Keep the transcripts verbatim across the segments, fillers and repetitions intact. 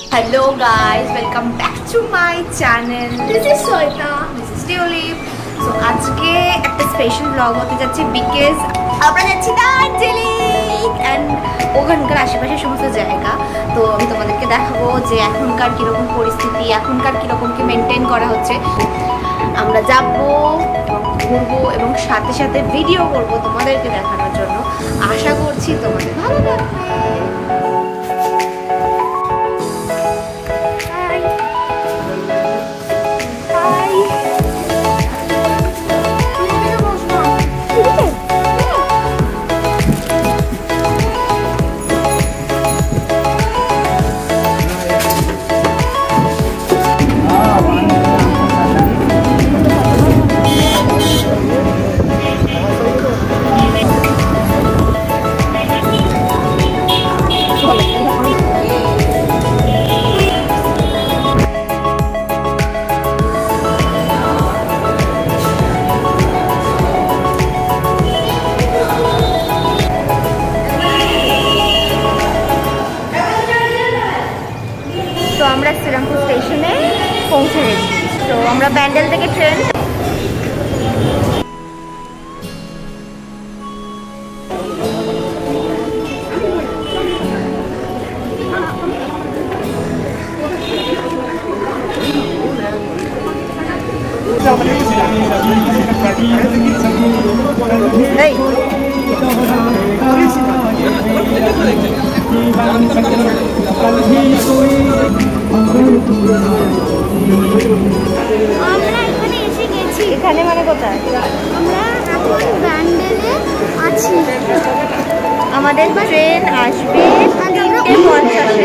Hello guys, welcome back to my channel. This is Chota. This is Tulip. So আজকে একটা special blog হতে যাচ্ছে because আমরা যাচ্ছি দার্জিলিং এন্ড ওখানকার আশেপাশে সমস্ত জায়গা। তো আমি তোমাদেরকে দেখাবো যে এখনকার কিরকম পরিস্থিতি, এখনকার কিরকম কি মেনটেন করা হচ্ছে। আমরা যাবো, ঘুরবো এবং সাথে সাথে ভিডিও করবো তোমাদেরকে দেখানোর জন্য। আশা করছি তোমাদের ভালো লাগবে। তো আমরা শ্রীরামপুর স্টেশনে পৌঁছে গেছি। তো আমরা ব্যান্ডেল থেকে ট্রেন আমরা এখানে এসে গেছি। এখানে মানে কোথায়? আমরা এখন ব্যান্ডেলে আছি। আমাদের ট্রেন আসবে তিনটে পঞ্চাশে।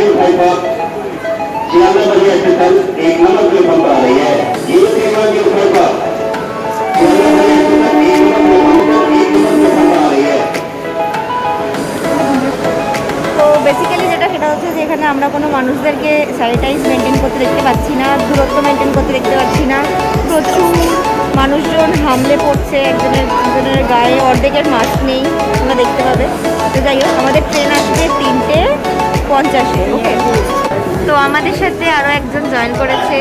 তো বেসিক্যালি যেটা সেটা হচ্ছে যে এখানে আমরা কোনো মানুষদেরকে স্যানিটাইজ মেনটেন করতে দেখতে পাচ্ছি না, দূরত্ব মেনটেন করতে দেখতে পাচ্ছি না। প্রচুর মানুষজন হামলে পড়ছে, একজনের একজনের গায়ে অর্ধেকের মাস্ক নেই, তোমরা দেখতে পাবে। তো যাই হোক, আমাদের ট্রেন আসবে তিনটে পঞ্চাশে। ওকে, তো আমাদের সাথে আরও একজন জয়েন করেছে।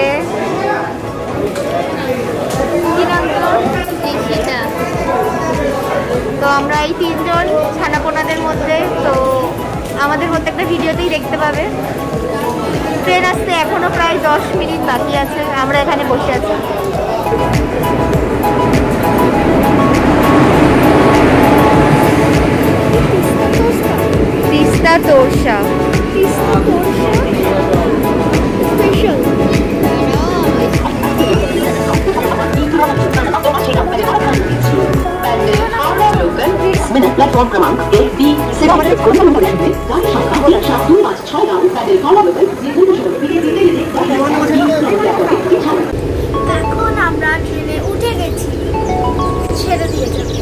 তো আমরা এই তিনজন ছানাপোনাদের মধ্যে, তো আমাদের প্রত্যেকটা ভিডিওতেই দেখতে পাবে। ট্রেন আসতে এখনো প্রায় দশ মিনিট বাকি আছে, আমরা এখানে বসে আছি। তিস্তা তোরসা তিস্তা তোরসা স্পেশাল। प्लेटफॉर्म क्रमांक एक बी सेवावर्धित कोणत्या परिषदेत गाडी शाखा वर्षा दोन पाच छय गाव पॅडेल फॉलोवेबल এখন আমরা ট্রেনে উঠে গেছি, ছেড়ে দিয়ে যাবে।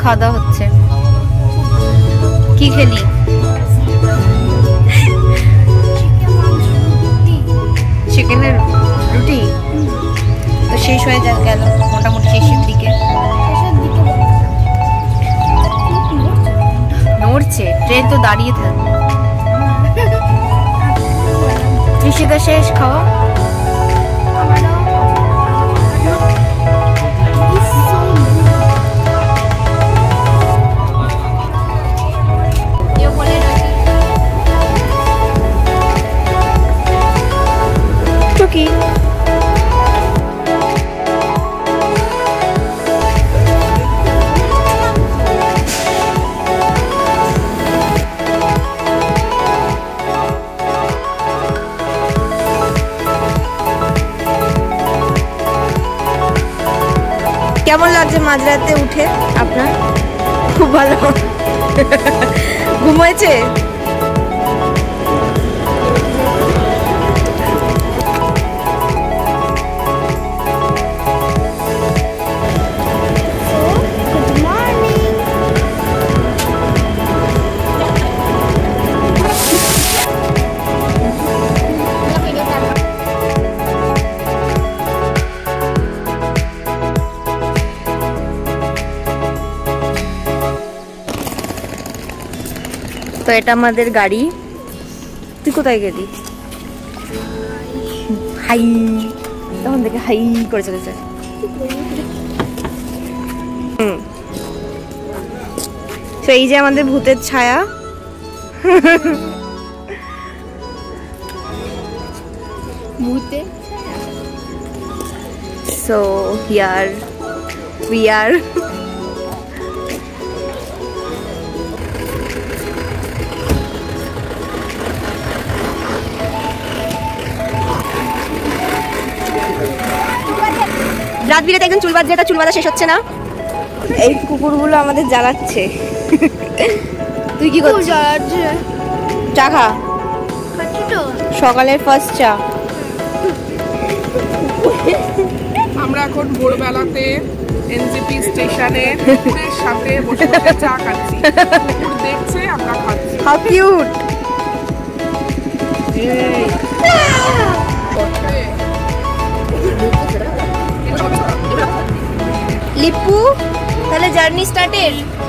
খাওয়া দাওয়া হচ্ছে। কি খেলি? চিকেনের রুটি তো শেষ হয়ে যা গেল মোটামুটি শেষের দিকে। নড়ছে, ট্রেন তো দাঁড়িয়ে থাকবে। ঋষিকা শেষ খাওয়া? কি কেমন লাগছে মাঝরাতে উঠে আপনার? খুব ভালো। ঘুমাইছে? তো এটা আমাদের গাড়ি। তুই কোথায় গেলি? হাই, তখন দেখে হাই করে চলেছে। হুম, তো এই যে আমাদের ভূতের ছায়া। ভূতে সো হিয়ার উই আর। রাত বিরেতে একজন চুল বাঁধছে, তার চুল বাঁধা শেষ হচ্ছে না। এই কুকুরগুলো আমাদের জ্বালাচ্ছে। তুই কি করছিস? চা খা, সকালের ফার্স্ট চা। আমরা এখন ভোরবেলাতে এনজেপি স্টেশনে কুকুরের সাথে বসে বসে চা খাচ্ছি। কুকুর দেখছে, আমরা খাচ্ছি। How cute. লিপু, তাহলে জার্নি স্টার্টেড।